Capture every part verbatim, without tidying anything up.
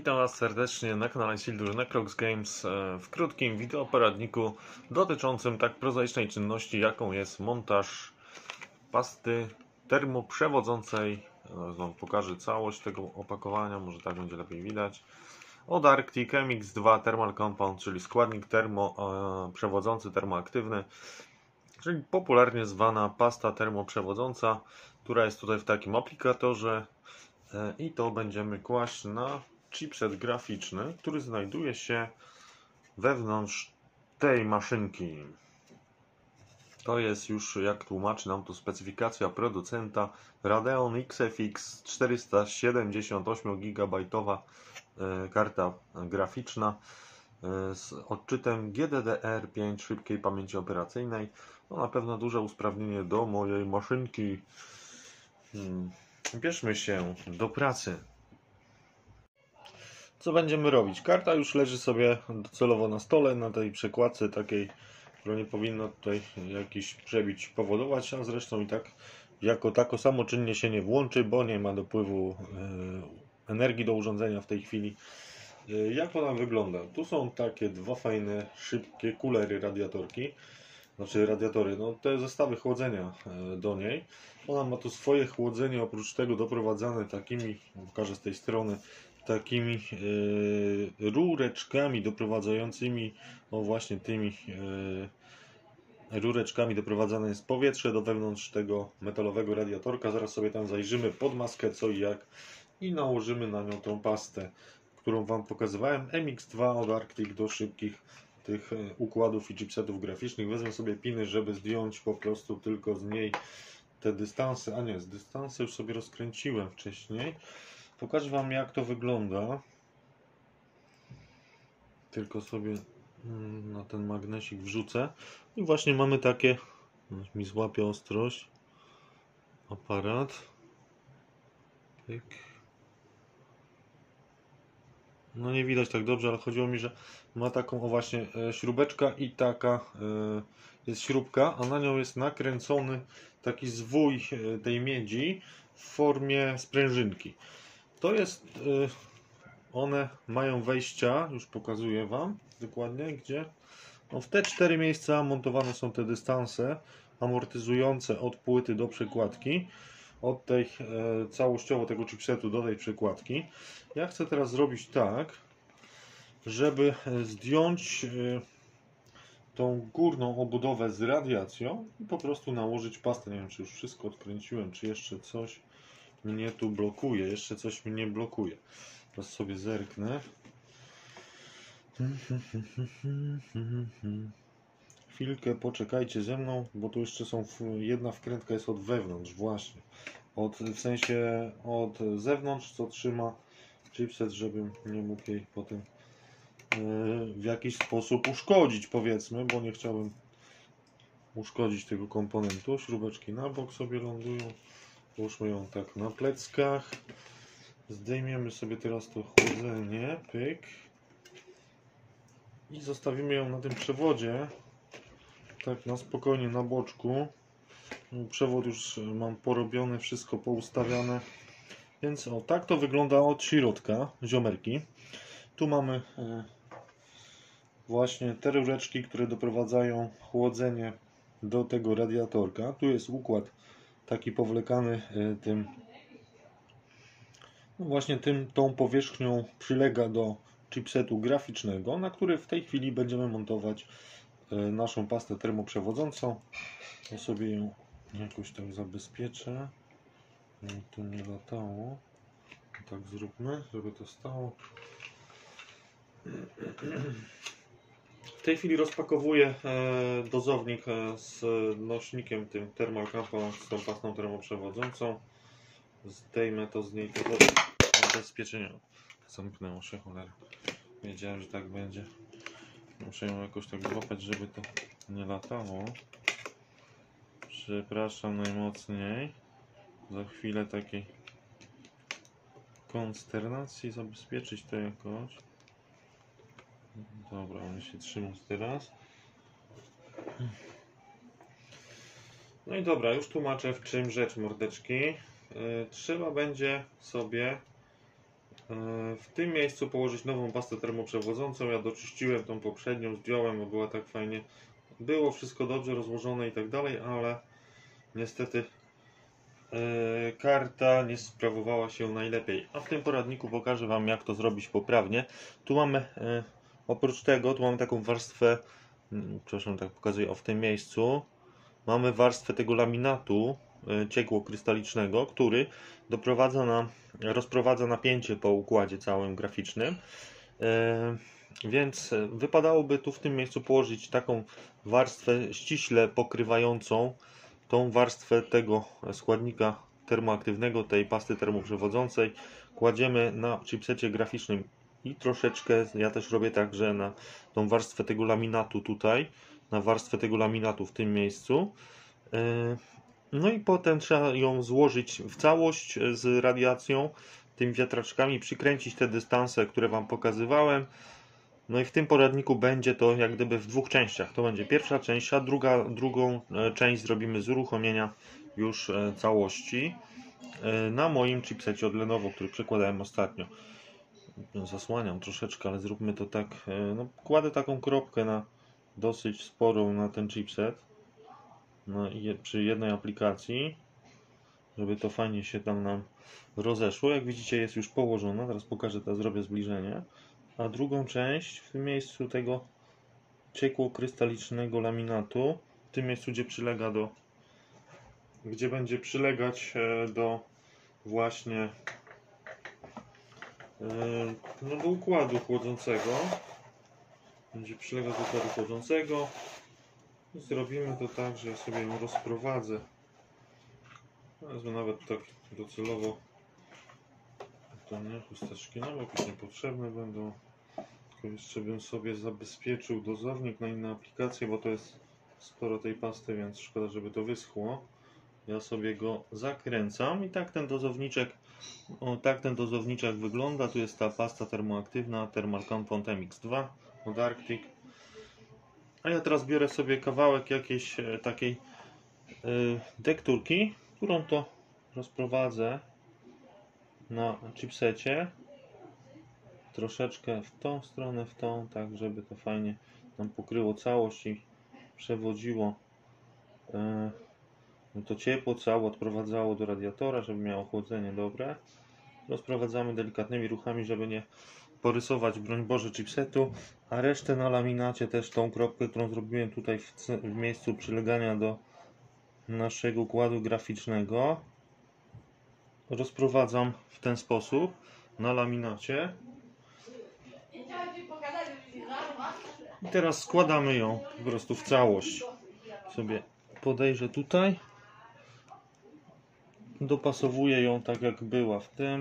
Witam Was serdecznie na kanale Sildur Necrox Games w krótkim wideoporadniku dotyczącym tak prozaicznej czynności, jaką jest montaż pasty termoprzewodzącej. Wam pokażę całość tego opakowania, może tak będzie lepiej widać. Od Arctic M X dwa Thermal Compound, czyli składnik termoprzewodzący, termoaktywny, czyli popularnie zwana pasta termoprzewodząca, która jest tutaj w takim aplikatorze. I to będziemy kłaść na chipset graficzny, który znajduje się wewnątrz tej maszynki. To jest już, jak tłumaczy nam tu specyfikacja producenta, Radeon X F X czterysta siedemdziesiąt osiem gigabajtowa karta graficzna z odczytem G D D R pięć szybkiej pamięci operacyjnej. To na pewno duże usprawnienie do mojej maszynki. Hmm. Bierzmy się do pracy. Co będziemy robić? Karta już leży sobie docelowo na stole, na tej przekładce takiej, która nie powinna tutaj jakiś przebić powodować, a zresztą i tak jako tako samoczynnie się nie włączy, bo nie ma dopływu e, energii do urządzenia w tej chwili. E, jak ona wygląda? Tu są takie dwa fajne, szybkie kulery radiatorki. Znaczy radiatory, no te zestawy chłodzenia do niej. Ona ma tu swoje chłodzenie, oprócz tego doprowadzane takimi, pokażę z tej strony, takimi yy, rureczkami doprowadzającymi, no właśnie tymi yy, rureczkami doprowadzane jest powietrze do wewnątrz tego metalowego radiatorka. Zaraz sobie tam zajrzymy pod maskę co i jak i nałożymy na nią tą pastę, którą Wam pokazywałem. M X dwa od Arctic do szybkich tych układów i chipsetów graficznych. Wezmę sobie piny, żeby zdjąć po prostu tylko z niej te dystanse, a nie, z dystanse już sobie rozkręciłem wcześniej. Pokażę Wam, jak to wygląda. Tylko sobie na ten magnesik wrzucę. I właśnie mamy takie, mi złapie ostrość, aparat. Pyk. No nie widać tak dobrze, ale chodziło mi, że ma taką o właśnie śrubeczka i taka jest śrubka, a na nią jest nakręcony taki zwój tej miedzi w formie sprężynki. To jest, one mają wejścia, już pokazuję Wam dokładnie gdzie. No w te cztery miejsca montowane są te dystanse amortyzujące od płyty do przekładki. Od tej e, całościowo tego chipsetu do tej przekładki. Ja chcę teraz zrobić tak, żeby zdjąć e, tą górną obudowę z radiacją i po prostu nałożyć pastę. Nie wiem, czy już wszystko odkręciłem, czy jeszcze coś mnie tu blokuje. Jeszcze coś mnie blokuje. Teraz sobie zerknę. Chwilkę poczekajcie ze mną, bo tu jeszcze są, jedna wkrętka jest od wewnątrz właśnie. Od, w sensie od zewnątrz, co trzyma chipset, żebym nie mógł jej potem yy, w jakiś sposób uszkodzić, powiedzmy, bo nie chciałbym uszkodzić tego komponentu. Śrubeczki na bok sobie lądują. Połóżmy ją tak na pleckach. Zdejmiemy sobie teraz to chłodzenie, pyk. I zostawimy ją na tym przewodzie, tak na spokojnie na boczku. Przewód już mam porobiony, wszystko poustawiane. Więc o, tak to wygląda od środka, ziomerki. Tu mamy e, właśnie te rureczki, które doprowadzają chłodzenie do tego radiatorka. Tu jest układ taki powlekany e, tym, no właśnie tym, tą powierzchnią przylega do chipsetu graficznego, na który w tej chwili będziemy montować e, naszą pastę termoprzewodzącą. Ja sobie ją jakoś tak zabezpieczę, żeby to nie latało. Tak zróbmy, żeby to stało. W tej chwili rozpakowuję dozownik z nośnikiem tym Thermal Compound, z tą pastą termoprzewodzącą. Zdejmę to z niej tego zabezpieczenia. Zamknęło się, cholera. Wiedziałem, że tak będzie. Muszę ją jakoś tak złapać, żeby to nie latało. Przepraszam najmocniej za chwilę takiej konsternacji, zabezpieczyć to jakoś. Dobra, on się trzyma teraz. No i dobra, już tłumaczę, w czym rzecz, mordeczki. Yy, trzeba będzie sobie w tym miejscu położyć nową pastę termoprzewodzącą. Ja doczyściłem tą poprzednią, zdjąłem, bo była tak fajnie. Było wszystko dobrze rozłożone i tak dalej, ale niestety yy, karta nie sprawowała się najlepiej. A w tym poradniku pokażę Wam, jak to zrobić poprawnie. Tu mamy, yy, oprócz tego, tu mamy taką warstwę, yy, przepraszam, tak pokazuję, o w tym miejscu. Mamy warstwę tego laminatu yy, ciekło-krystalicznego, który doprowadza na, rozprowadza napięcie po układzie całym graficznym. Yy, więc wypadałoby tu w tym miejscu położyć taką warstwę ściśle pokrywającą tą warstwę tego składnika termoaktywnego, tej pasty termoprzewodzącej. Kładziemy na chipsecie graficznym i troszeczkę, ja też robię tak, że na tą warstwę tego laminatu tutaj, na warstwę tego laminatu w tym miejscu. No i potem trzeba ją złożyć w całość z radiacją, tymi wiatraczkami, przykręcić te dystanse, które Wam pokazywałem. No i w tym poradniku będzie to jak gdyby w dwóch częściach. To będzie pierwsza część, a druga, drugą część zrobimy z uruchomienia już całości na moim chipsecie od Lenovo, który przekładałem ostatnio. Zasłaniam troszeczkę, ale zróbmy to tak. No, kładę taką kropkę na dosyć sporą na ten chipset, no, przy jednej aplikacji, żeby to fajnie się tam nam rozeszło. Jak widzicie, jest już położona. Teraz pokażę, teraz zrobię zbliżenie. A drugą część w tym miejscu tego ciekło-krystalicznego laminatu, w tym miejscu, gdzie przylega do, gdzie będzie przylegać do właśnie no, do układu chłodzącego, będzie przylegać do układu chłodzącego. I zrobimy to tak, że ja sobie ją rozprowadzę. Wezmę nawet tak docelowo. To nie, chusteczki na bok już niepotrzebne będą. Tylko jeszcze bym sobie zabezpieczył dozownik na inne aplikacje, bo to jest sporo tej pasty, więc szkoda, żeby to wyschło. Ja sobie go zakręcam i tak ten dozowniczek, o, tak ten dozowniczek wygląda. Tu jest ta pasta termoaktywna Thermal Compound M X dwa od Arctic. A ja teraz biorę sobie kawałek jakiejś e, takiej e, tekturki, którą to rozprowadzę na chipsecie. Troszeczkę w tą stronę, w tą, tak żeby to fajnie nam pokryło całość i przewodziło e, to ciepło całe, odprowadzało do radiatora, żeby miało chłodzenie dobre. Rozprowadzamy delikatnymi ruchami, żeby nie porysować, broń Boże, chipsetu, a resztę na laminacie też tą kropkę, którą zrobiłem tutaj w, w miejscu przylegania do naszego układu graficznego, rozprowadzam w ten sposób na laminacie. I teraz składamy ją po prostu w całość. Sobie podejrzę tutaj, dopasowuję ją tak jak była w tym.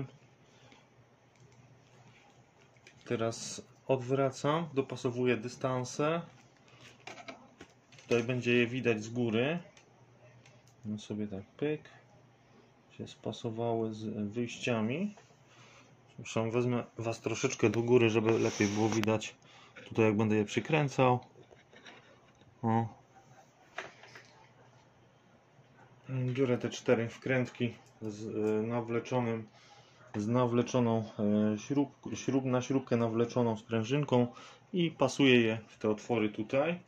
Teraz odwracam, dopasowuję dystanse. Tutaj będzie je widać z góry. No sobie tak pyk. Się spasowały z wyjściami. Zresztą wezmę Was troszeczkę do góry, żeby lepiej było widać tutaj, jak będę je przykręcał. O. Biorę te cztery wkrętki z nawleczonym, z nawleczoną śrub, śrub, na śrubkę nawleczoną sprężynką i pasuję je w te otwory tutaj.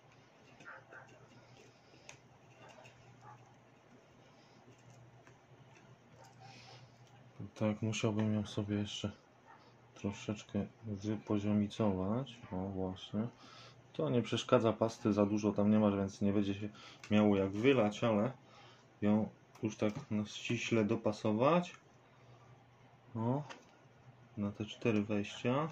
Tak, musiałbym ją sobie jeszcze troszeczkę wypoziomicować. O, właśnie. To nie przeszkadza, pasty za dużo tam nie ma, więc nie będzie się miało jak wylać, ale ją już tak no, ściśle dopasować. O, na te cztery wejścia.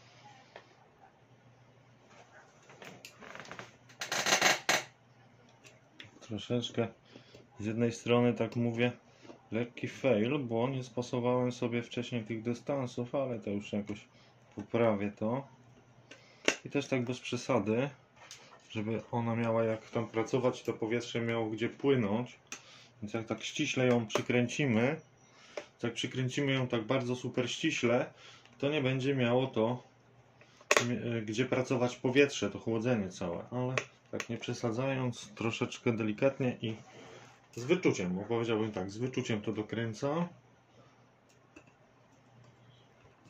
Troszeczkę z jednej strony, tak mówię, lekki fail, bo nie spasowałem sobie wcześniej tych dystansów, ale to już jakoś poprawię to. I też tak bez przesady, żeby ona miała jak tam pracować, to powietrze miało gdzie płynąć. Więc jak tak ściśle ją przykręcimy, jak przykręcimy ją tak bardzo super ściśle, to nie będzie miało to gdzie pracować powietrze, to chłodzenie całe. Ale tak nie przesadzając, troszeczkę delikatnie i z wyczuciem, bo powiedziałbym tak, z wyczuciem to dokręcam.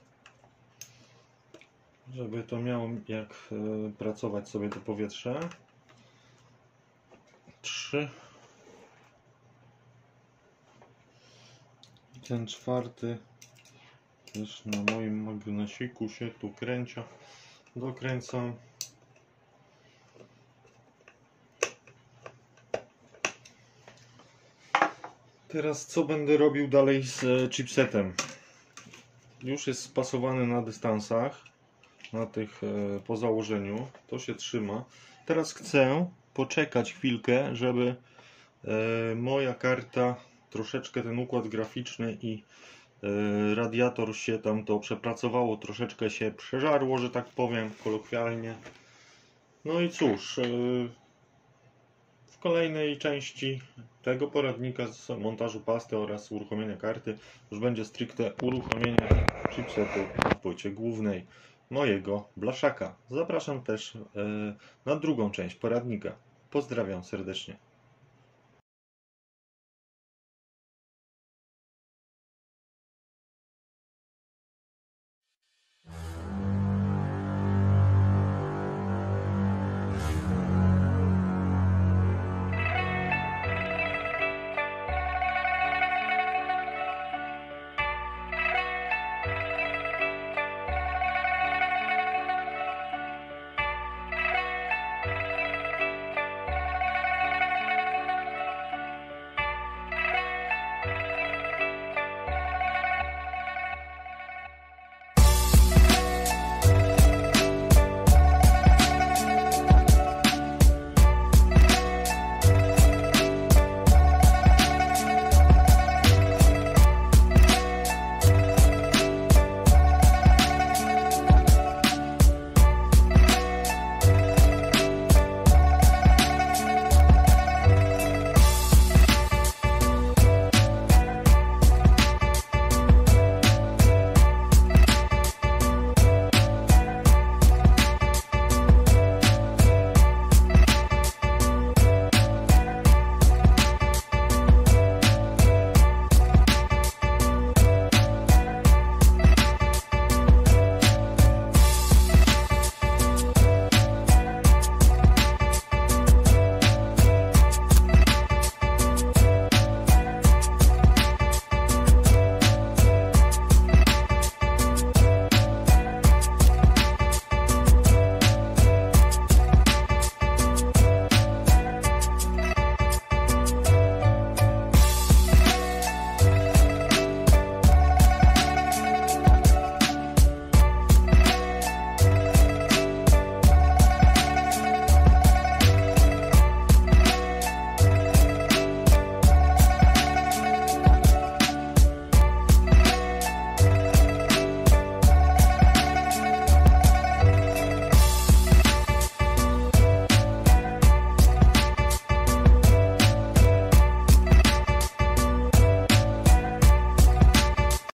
żeby to miało jak e, pracować sobie to powietrze. Trzy. Ten czwarty też na moim magnesiku się tu kręcia. Dokręcam. Teraz co będę robił dalej z chipsetem? Już jest spasowany na dystansach, na tych e, po założeniu. To się trzyma. Teraz chcę poczekać chwilkę, żeby e, moja karta, troszeczkę ten układ graficzny i e, radiator się tam to przepracowało, troszeczkę się przeżarło, że tak powiem kolokwialnie. No i cóż, e, w kolejnej części tego poradnika z montażu pasty oraz uruchomienia karty już będzie stricte uruchomienie chipsetu w płycie głównej mojego blaszaka. Zapraszam też e, na drugą część poradnika. Pozdrawiam serdecznie.